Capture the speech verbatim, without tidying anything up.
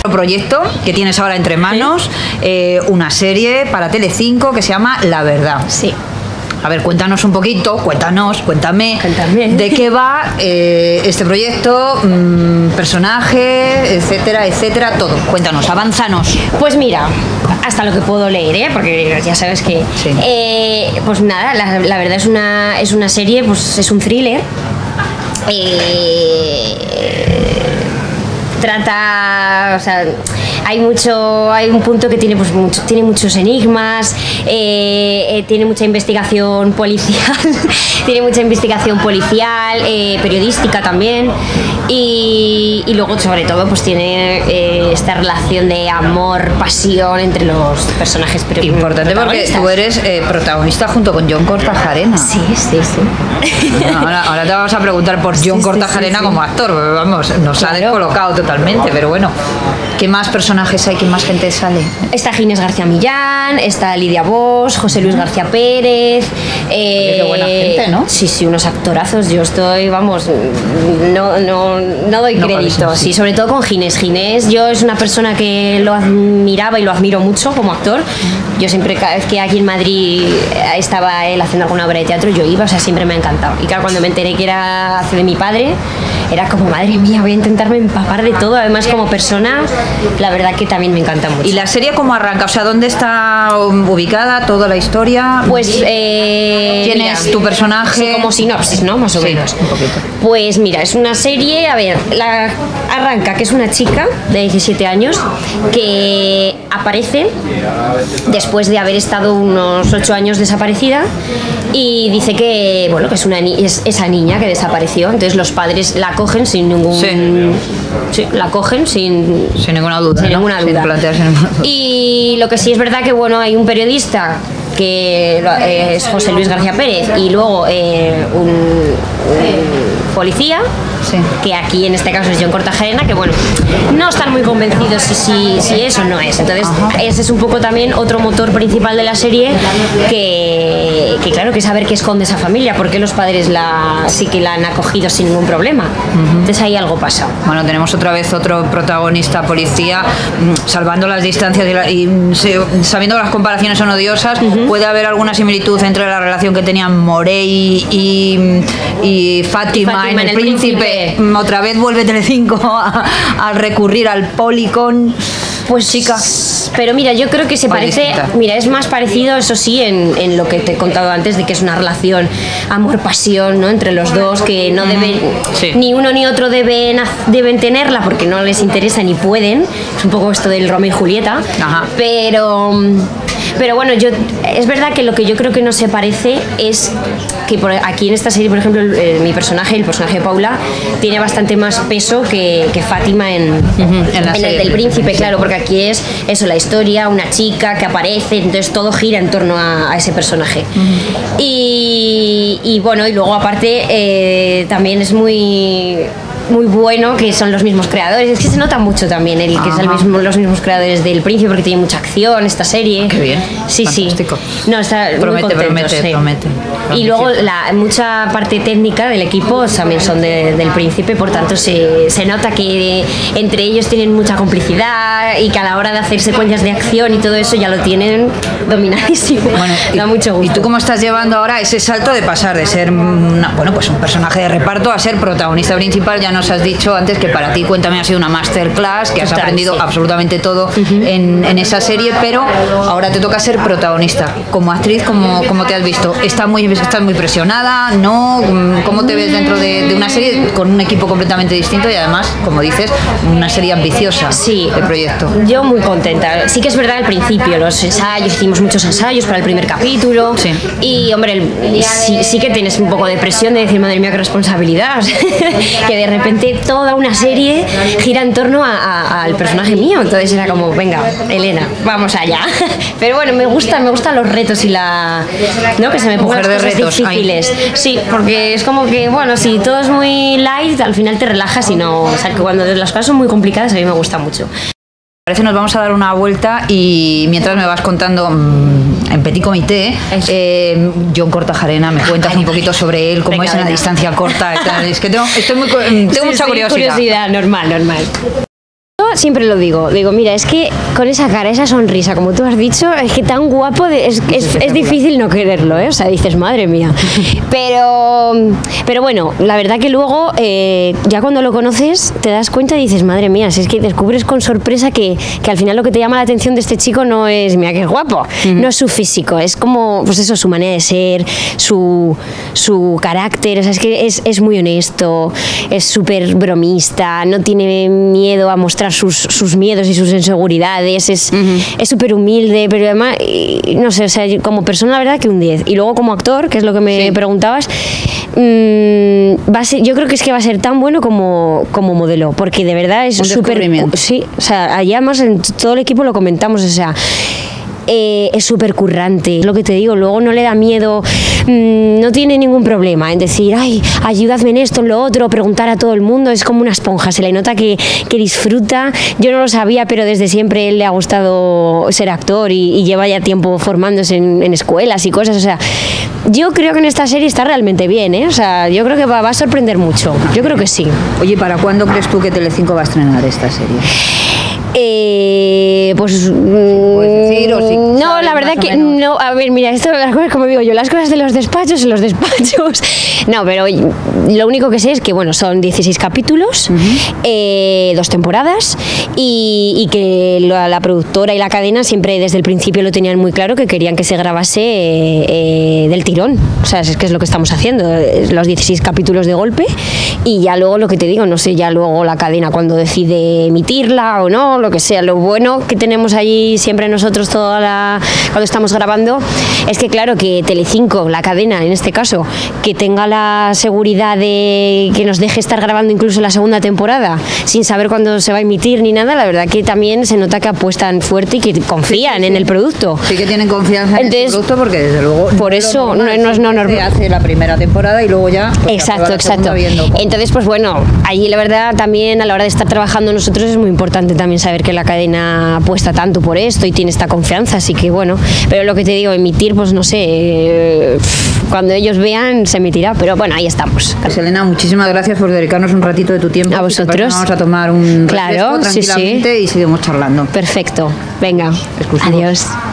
Proyecto que tienes ahora entre manos, eh, una serie para Telecinco que se llama La Verdad. Sí. A ver, cuéntanos un poquito, cuéntanos, cuéntame, Cuéntame. de qué va eh, este proyecto, mmm, personaje, etcétera, etcétera, todo. Cuéntanos, avánzanos. Pues mira, hasta lo que puedo leer, ¿eh? Porque ya sabes que... Sí. Eh, pues nada, la, la verdad es una, es una serie, pues es un thriller. Eh, trata, o sea, hay mucho, hay un punto que tiene, pues, mucho, tiene muchos enigmas, eh, eh, tiene mucha investigación policial, tiene mucha investigación policial, eh, periodística también, y, y luego sobre todo pues tiene eh, esta relación de amor, pasión entre los personajes. Pero importante porque tú eres eh, protagonista junto con Jon Kortajarena. Sí, sí, sí. Bueno, ahora, ahora te vamos a preguntar por Jon Sí, Kortajarena sí, sí, sí. como actor, vamos, nos Claro. ha descolocado totalmente, pero bueno, ¿qué más personajes hay? ¿Qué más gente sale? Está Ginés García Millán, está Lidia Bosch, José Luis García Pérez. Eh, Oye, qué buena gente, ¿no? Sí, sí, unos actorazos. Yo estoy, vamos, no, no, no doy No, crédito. por eso, sí. Sí, sobre todo con Ginés. Ginés, yo es una persona que lo admiraba y lo admiro mucho como actor. Yo siempre, cada vez que aquí en Madrid estaba él haciendo alguna obra de teatro, yo iba, o sea, siempre me ha encantado. Y claro, cuando me enteré que era hace de mi padre, era como, madre mía, voy a intentarme empapar de todo. Además, como persona, la verdad que también me encanta mucho. ¿Y la serie cómo arranca? O sea, ¿dónde está ubicada toda la historia? Pues, eh, ¿Quién mira, es tu personaje? sí, como sinopsis, ¿no? Más o Sí, menos. un poquito. Pues mira, es una serie, a ver, la arranca que es una chica de diecisiete años que aparece después de haber estado unos ocho años desaparecida y dice que, bueno, que es, una ni- es esa niña que desapareció. Entonces los padres la cogen sin ningún... Sí. Sí, la cogen sin... Sin ninguna duda. Sin ¿no? ninguna Sin duda. plantearse ninguna duda. Y lo que sí es verdad que, bueno, hay un periodista que lo- eh, es José Luis García Pérez y luego eh, un, un policía, Sí. que aquí en este caso es Jon Kortajarena, que bueno, no están muy convencidos si, si, si es o no es. Entonces ese es un poco también otro motor principal de la serie, que, que claro, que saber qué esconde esa familia, porque los padres la, sí que la han acogido sin ningún problema. Entonces ahí algo pasa. Bueno, tenemos otra vez otro protagonista policía, mm, salvando las distancias y, la- y, mm, se- sabiendo que las comparaciones son odiosas, puede haber alguna similitud entre la relación que tenían Morey y, y Fátima, en El, Príncipe. Mm, Otra vez vuelve Telecinco a, a recurrir al Policón. Pues chica. Pero mira, yo creo que se ¿O es parece, distinta? mira, es más parecido, eso sí, en, en lo que te he contado antes, de que es una relación amor-pasión, ¿no? Entre los dos, que no deben, Sí. ni uno ni otro deben, haz- deben tenerla porque no les interesa ni pueden. Es un poco esto del Romeo y Julieta. Ajá. Pero, pero bueno, yo, es verdad que lo que yo creo que no se parece es que por aquí en esta serie, por ejemplo, el- el- mi personaje, el personaje de Paula, tiene bastante más peso que, que Fátima en, en la en serie el del Príncipe, claro, porque aquí es eso, la historia, una chica que aparece, entonces todo gira en torno a, a ese personaje. y, y bueno, y luego aparte eh, también es muy muy bueno que son los mismos creadores, es que se nota mucho también el que es el Ajá. mismo, los mismos creadores del Príncipe, porque tiene mucha acción esta serie. Qué bien, Sí, fantástico. sí. No, está muy Promete, contentos, promete, sí. promete. Y luego la, mucha parte técnica del equipo también son de- del Príncipe, por tanto se, se nota que entre ellos tienen mucha complicidad y que a la hora de hacer secuencias de acción y todo eso ya lo tienen dominadísimo. Bueno, y, da mucho gusto. ¿Y tú cómo estás llevando ahora ese salto de pasar de ser una- bueno, pues un personaje de reparto a ser protagonista principal? Ya nos has dicho antes que para ti, Cuéntame, ha sido una masterclass, que has Total, aprendido sí. absolutamente todo en, en esa serie, pero ahora te toca ser protagonista. Como actriz, ¿cómo, cómo te has visto? ¿Estás muy, ¿Estás muy presionada? ¿No? ¿Cómo te ves dentro de, de una serie con un equipo completamente distinto y además, como dices, una serie ambiciosa Sí, de proyecto? yo muy contenta. Sí que es verdad al principio, los ensayos, hicimos muchos ensayos para el primer capítulo. Sí. Y hombre, el- sí, sí que tienes un poco de presión de decir, madre mía, qué responsabilidad. O sea, que de repente toda una serie gira en torno a- a- al personaje mío. Entonces era como, venga, Elena, vamos allá. Pero bueno, me gustan, me gustan los retos y la. ¿No? Que se me pongan Mujer las de cosas retos, ahí. difíciles. Sí, porque es como que, bueno, si todo es muy light, al final te relajas y no. O sea, que cuando las cosas son muy complicadas, a mí me gusta mucho. Parece nos vamos a dar una vuelta y mientras me vas contando mmm, en petit comité, Eso. eh, Jon Kortajarena, me cuentas un poquito sobre él, cómo Venga, es en la venga. distancia corta y tal. Es que tengo, estoy muy, cu- tengo Sí, mucha sí, curiosidad. curiosidad, normal, normal. siempre lo digo, digo, mira, es que con esa cara, esa sonrisa, como tú has dicho, es que tan guapo, de, es, es, es difícil no quererlo, ¿eh? O sea, dices, madre mía. Pero, pero bueno, la verdad que luego, eh, ya cuando lo conoces, te das cuenta y dices, madre mía, si es que descubres con sorpresa que, que al final lo que te llama la atención de este chico no es, mira que es guapo, uh-huh. no es su físico, es como, pues eso, su manera de ser, su, su carácter, o sea, es que es, es muy honesto, es súper bromista, no tiene miedo a mostrar sus, sus miedos y sus inseguridades, es uh-huh. es súper humilde, pero además, no sé, o sea, como persona la verdad que un diez. Y luego como actor, que es lo que me sí. preguntabas, mmm, va a ser, yo creo que es que va a ser tan bueno como, como modelo, porque de verdad es súper... Sí, o sea, allá más en todo el equipo lo comentamos, o sea... Eh, es súper currante, es lo que te digo, luego no le da miedo, mmm, no tiene ningún problema en decir, ay, ayúdame en esto, en lo otro, preguntar a todo el mundo, es como una esponja, se le nota que, que disfruta. Yo no lo sabía, pero desde siempre él le ha gustado ser actor y, y lleva ya tiempo formándose en, en escuelas y cosas, o sea, yo creo que en esta serie está realmente bien, ¿eh? O sea, yo creo que va, va a sorprender mucho, yo creo que sí. Oye, ¿para cuándo crees tú que Telecinco va a estrenar esta serie? Eh, pues si puedes decir, o si no, la verdad que no, a ver, mira, esto las cosas, como digo yo, las cosas de los despachos en los despachos, no, pero lo único que sé es que bueno, son dieciséis capítulos, uh-huh. eh, dos temporadas y, y que la, la productora y la cadena siempre desde el principio lo tenían muy claro, que querían que se grabase eh, eh, del tirón, o sea, es que es lo que estamos haciendo, los dieciséis capítulos de golpe y ya luego lo que te digo, no sé, ya luego la cadena cuando decide emitirla o no, lo que sea. Lo bueno que tenemos allí siempre nosotros toda la, cuando estamos grabando es que claro que Telecinco, la cadena en este caso, que tenga la seguridad de que nos deje estar grabando incluso la segunda temporada sin saber cuándo se va a emitir ni nada, la verdad que también se nota que apuestan fuerte y que confían sí, sí, sí. en el producto. Sí que tienen confianza en el producto porque desde luego por no eso no, no es no normal. Se hace la primera temporada y luego ya pues, exacto, exacto. Entonces pues bueno, allí la verdad también a la hora de estar trabajando nosotros es muy importante también saber que la cadena apuesta tanto por esto y tiene esta confianza, así que bueno, pero lo que te digo, emitir, pues no sé, eh, cuando ellos vean se emitirá, pero bueno, ahí estamos. Elena, muchísimas gracias por dedicarnos un ratito de tu tiempo. A vosotros. Vamos a tomar un claro, refresco tranquilamente sí, sí. y seguimos charlando. Perfecto, venga, Excusamos. Adiós.